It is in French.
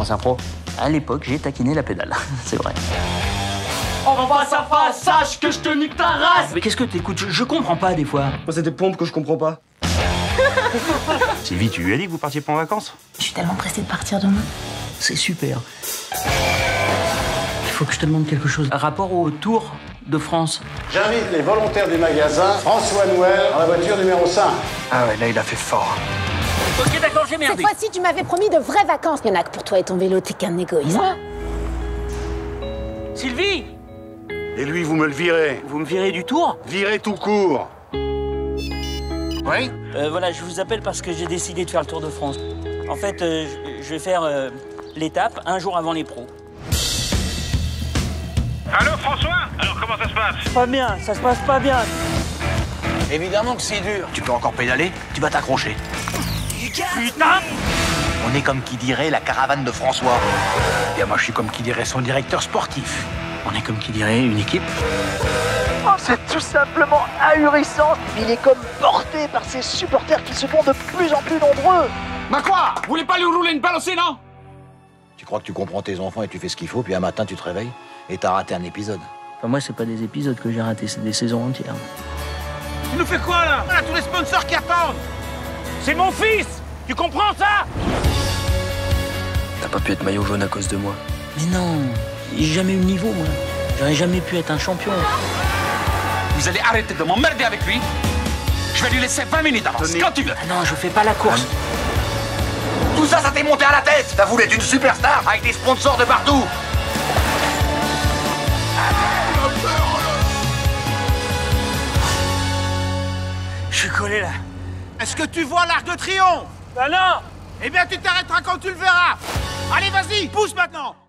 France Impro. À l'époque, j'ai taquiné la pédale, c'est vrai. En face à face, sache que je te nique ta race. Mais qu'est-ce que t'écoutes? Je comprends pas des fois. Moi, c'est des pompes que je comprends pas. Sylvie, tu lui as dit que vous partiez pas en vacances? Je suis tellement pressée de partir demain. C'est super. Il faut que je te demande quelque chose. Rapport au Tour de France. J'invite les volontaires du magasin François Noël dans la voiture numéro 5. Ah ouais, là, il a fait fort. Ok, d'accord, j'ai merdé. Cette fois-ci, tu m'avais promis de vraies vacances. Il y en a que pour toi et ton vélo, t'es qu'un égoïste. Moi? Sylvie, Et lui, vous me le virez. vous me virez du Tour? Virez tout court. Oui? Voilà, je vous appelle parce que j'ai décidé de faire le Tour de France. En fait, je vais faire l'étape un jour avant les pros. Allô, François? Alors, comment ça se passe? Pas bien, ça se passe pas bien. Évidemment que c'est dur. Tu peux encore pédaler, tu vas t'accrocher. Putain! On est comme qui dirait la caravane de François. Et moi, je suis comme qui dirait son directeur sportif. On est comme qui dirait une équipe. Oh, c'est tout simplement ahurissant. Il est comme porté par ses supporters qui se font de plus en plus nombreux. Bah quoi? Vous voulez pas lui rouler une balle aussi, non? Tu crois que tu comprends tes enfants et tu fais ce qu'il faut, puis un matin, tu te réveilles et t'as raté un épisode. Enfin, moi, c'est pas des épisodes que j'ai ratés, c'est des saisons entières. Tu nous fais quoi, là? On a tous les sponsors qui attendent. C'est mon fils. Tu comprends ça? T'as pas pu être maillot jaune à cause de moi. Mais non, j'ai jamais eu le niveau, moi. J'aurais jamais pu être un champion. Vous allez arrêter de m'emmerder avec lui. Je vais lui laisser 20 minutes d'avance, quand tu veux. Ah non, je fais pas la course. Tout ça, ça t'est monté à la tête. T'as voulu être une superstar avec des sponsors de partout. Je suis collé, là. Est-ce que tu vois l'Arc de Triomphe? Bah non! Eh bien, tu t'arrêteras quand tu le verras. Allez, vas-y, pousse maintenant.